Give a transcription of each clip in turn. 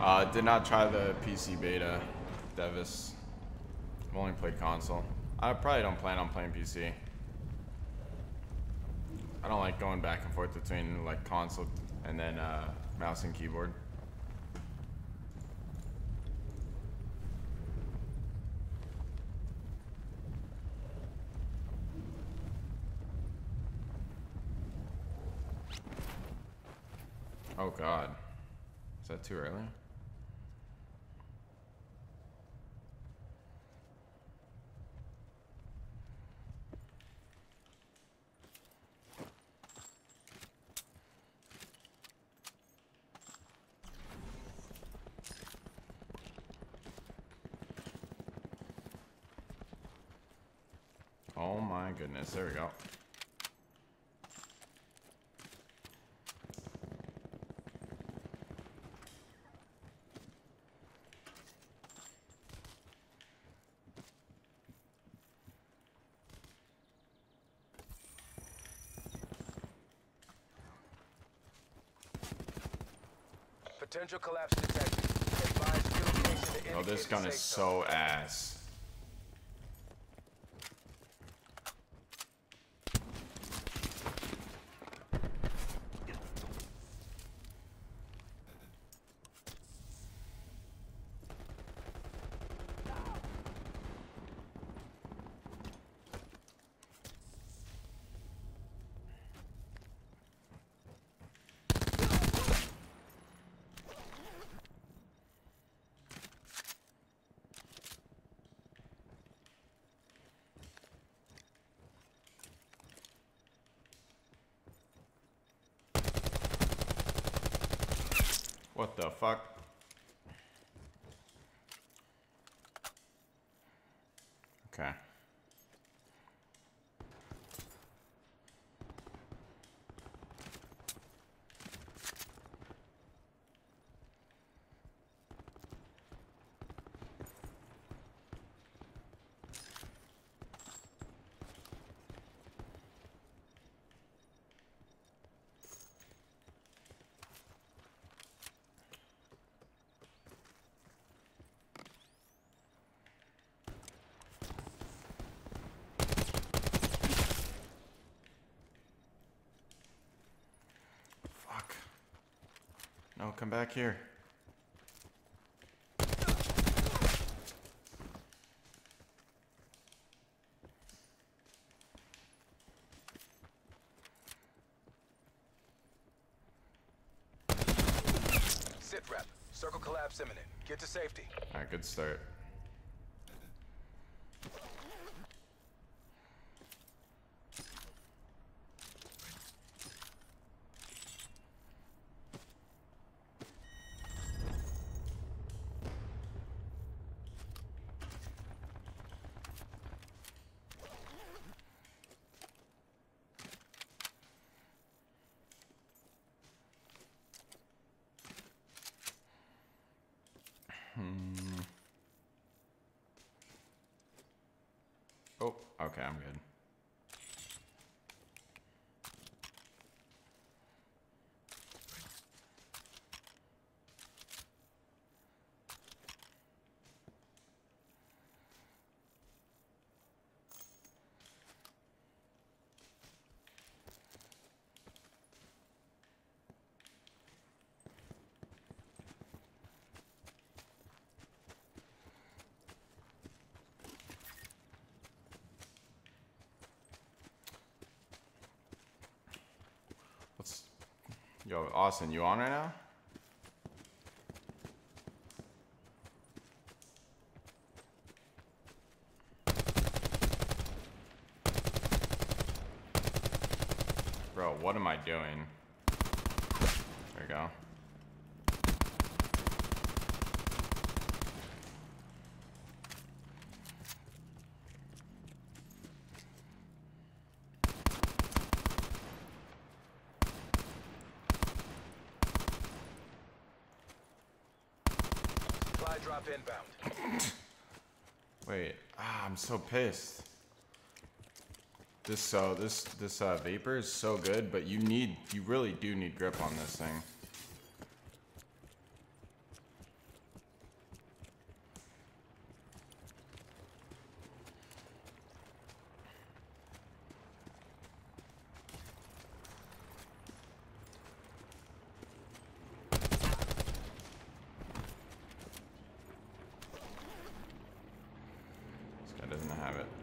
Did not try the PC beta, Devis. I've only played console. I probably don't plan on playing PC. I don't like going back and forth between like console and then mouse and keyboard. Oh God, is that too early? Oh my goodness, there we go. Potential collapse detected. Advise relocation to Oh, this gun is so ass. What the fuck? Okay. No, come back here. Sit rep. Circle collapse imminent. Get to safety. Alright, good start. Oh, okay, I'm good. Yo, Austin, you on right now? Bro, what am I doing? There we go. Supply drop inbound. Wait, I'm so pissed. This vapor is so good, but you really do need grip on this thing. That doesn't have it.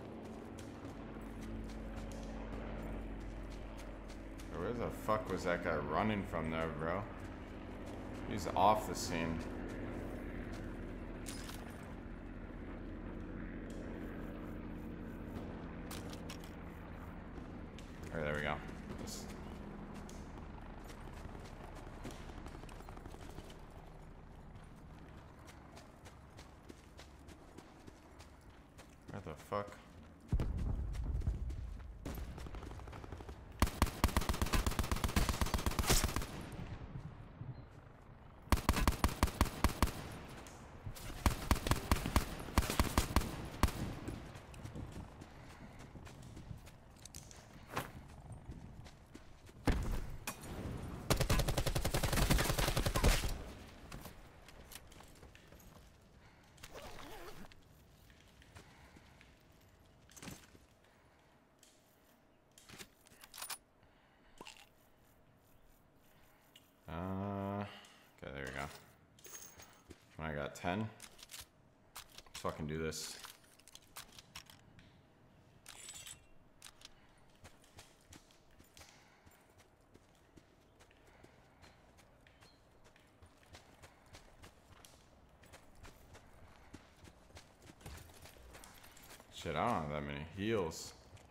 Where the fuck was that guy running from there, bro? He's off the scene. Alright, there we go. Just... Where the fuck? Okay, there we go. I got 10. Let's fucking do this. Shit, I don't have that many heals.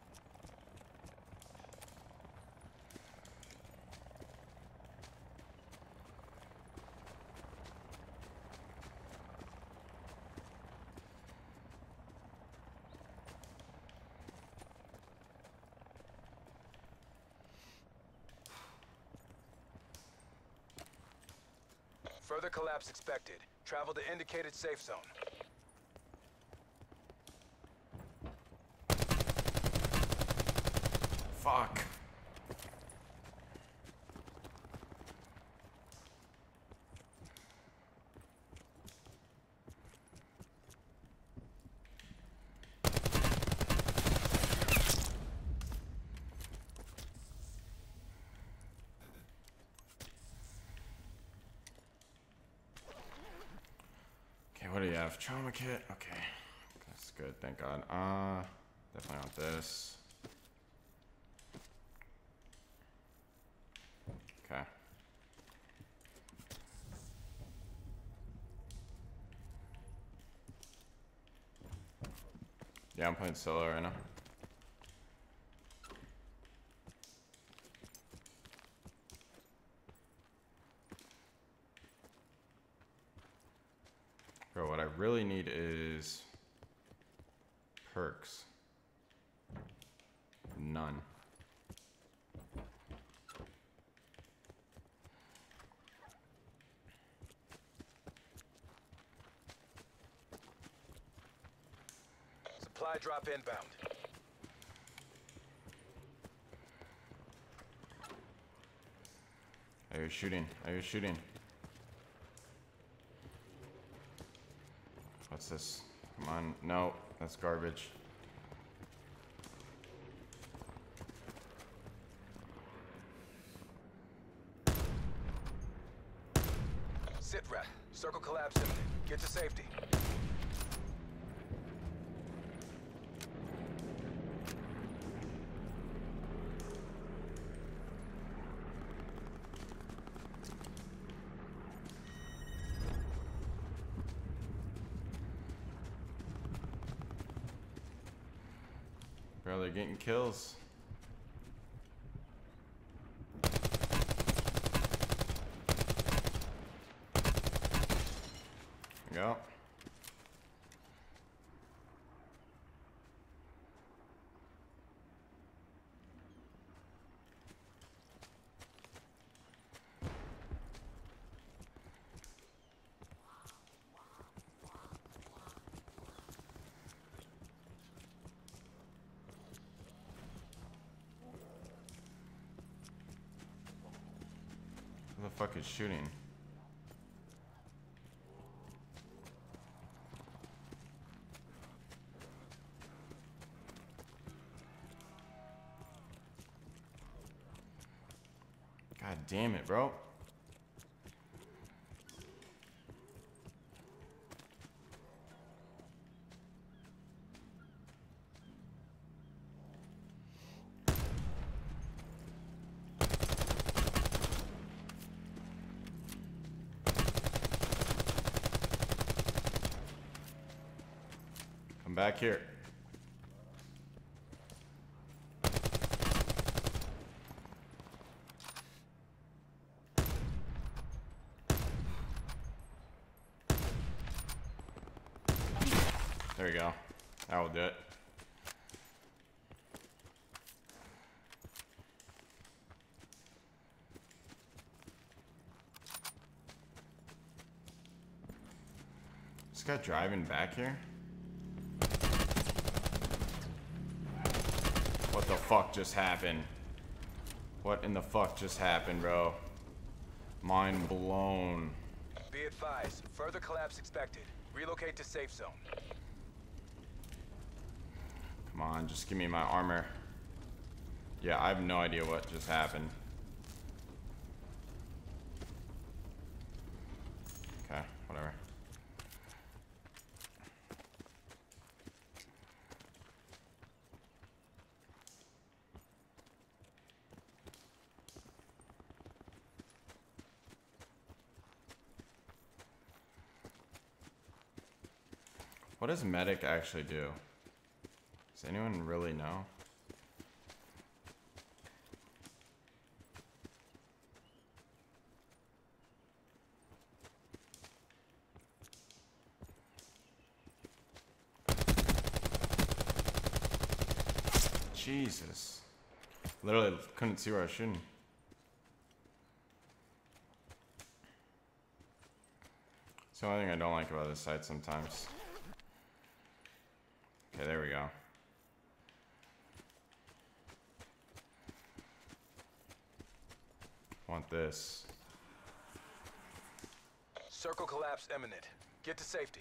Further collapse expected. Travel to indicated safe zone. Fuck. What do you have? Trauma kit? Okay. That's good, thank God. Definitely want this. Okay. Yeah, I'm playing solo right now. Bro, what I really need is perks. None. Supply drop inbound. I hear shooting. I hear shooting. What's this? Come on. No, that's garbage. Sit rep. Circle collapse imminent. Get to safety. Bro, they're getting kills. There we go. Who the fuck is shooting? God damn it, bro. I'm back here. There you go. That will do it. This guy driving back here? What the fuck just happened? What in the fuck just happened, bro? Mind blown. Be advised, further collapse expected. Relocate to safe zone. Come on, just give me my armor. Yeah, I have no idea what just happened. Okay, whatever. What does medic actually do? Does anyone really know? Jesus. Literally couldn't see where I was shooting. It's the only thing I don't like about this site sometimes. Okay, there we go. Want this. Circle collapse imminent. Get to safety.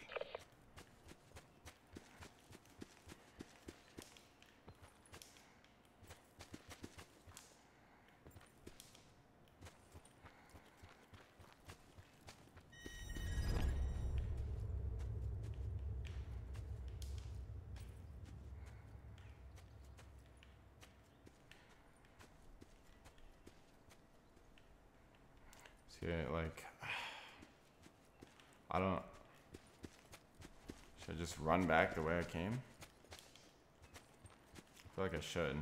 See, like, I don't. Should I just run back the way I came? I feel like I should.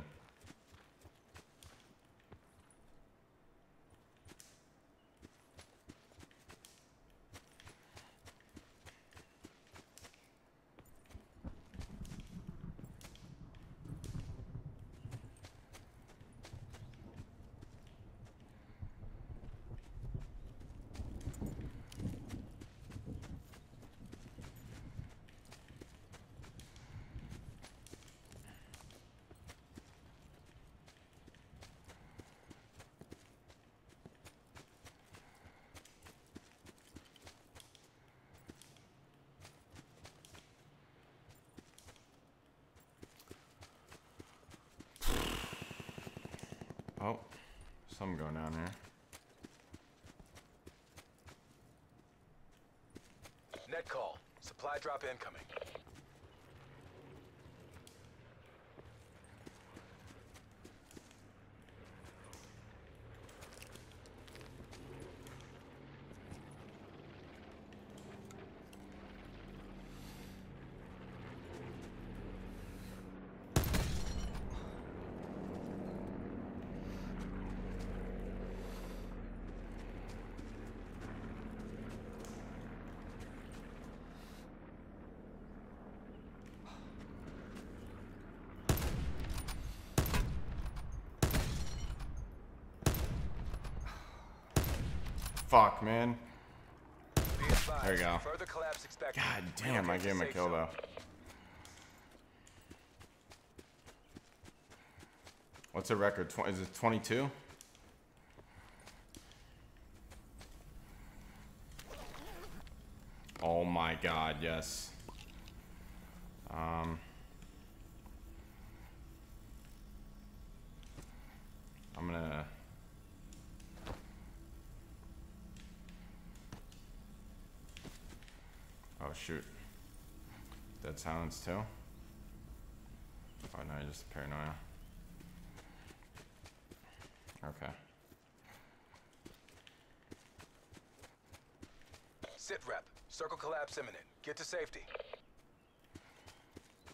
Oh, something going down here. Net call. Supply drop incoming. Fuck, man. Be advised, There you go. further collapse expected. God damn, I Relocate to gave him a safe kill zone. though. What's the record? Is it 22? Oh my god, yes. I'm gonna... Oh shoot. Dead silence too? Oh no, just paranoia. Okay. Sit rep. Circle collapse imminent. Get to safety.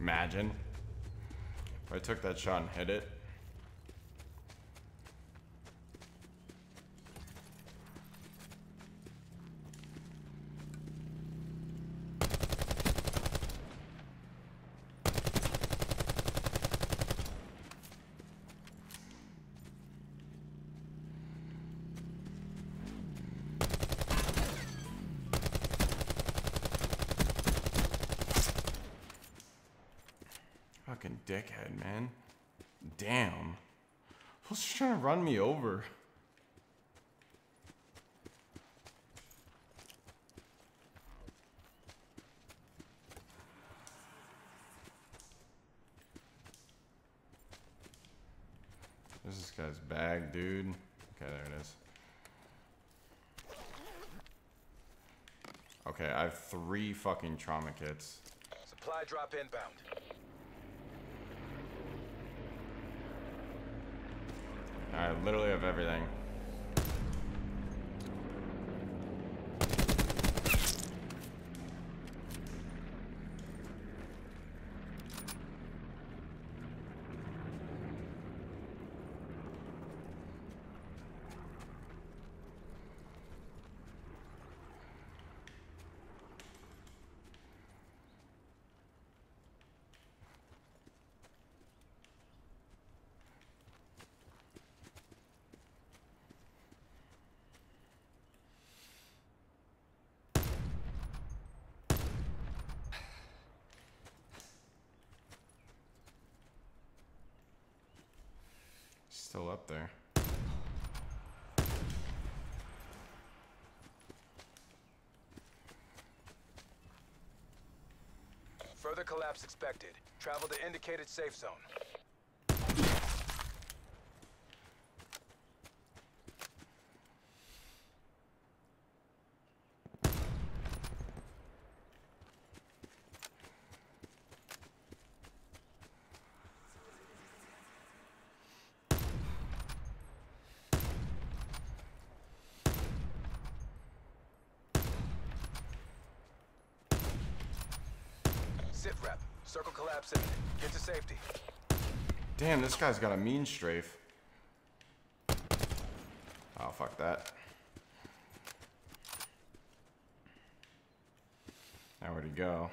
Imagine. If I took that shot and hit it. Fucking dickhead, man. Damn. Who's just trying to run me over? There's this guy's bag, dude. Okay, there it is. Okay, I have 3 fucking trauma kits. Supply drop inbound. I literally have everything. Still up there. Further collapse expected. Travel to indicated safe zone. Sit rep. Circle collapse imminent. Get to safety. Damn, this guy's got a mean strafe. Oh, fuck that. Now where'd he go?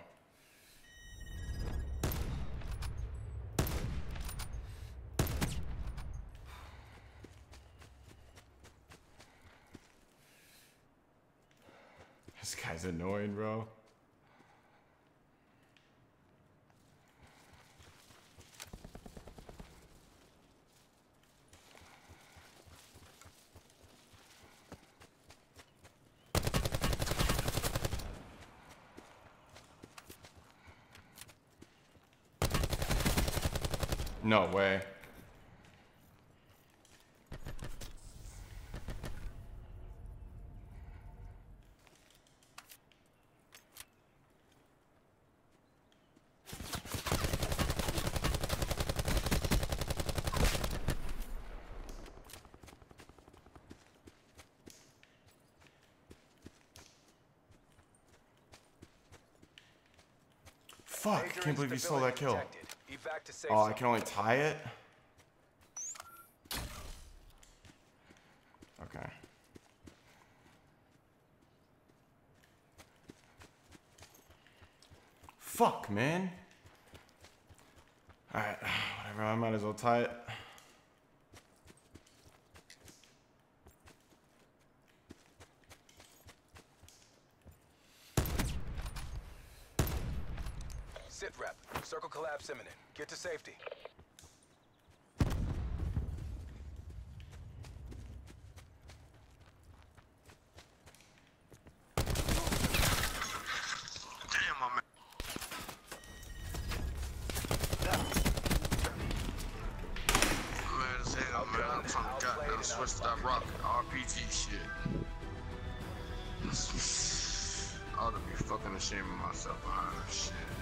This guy's annoying, bro. No way. Fuck, I can't believe you stole that kill. Oh, I can only tie it? Okay. Fuck, man. Alright, whatever, I might as well tie it. Sit rep. Circle collapse imminent. Get to safety. Damn, my man. Man, as hell, man. I'm trying to goddamn switch that rocket RPG shit. I ought to be fucking ashamed of myself behind this shit.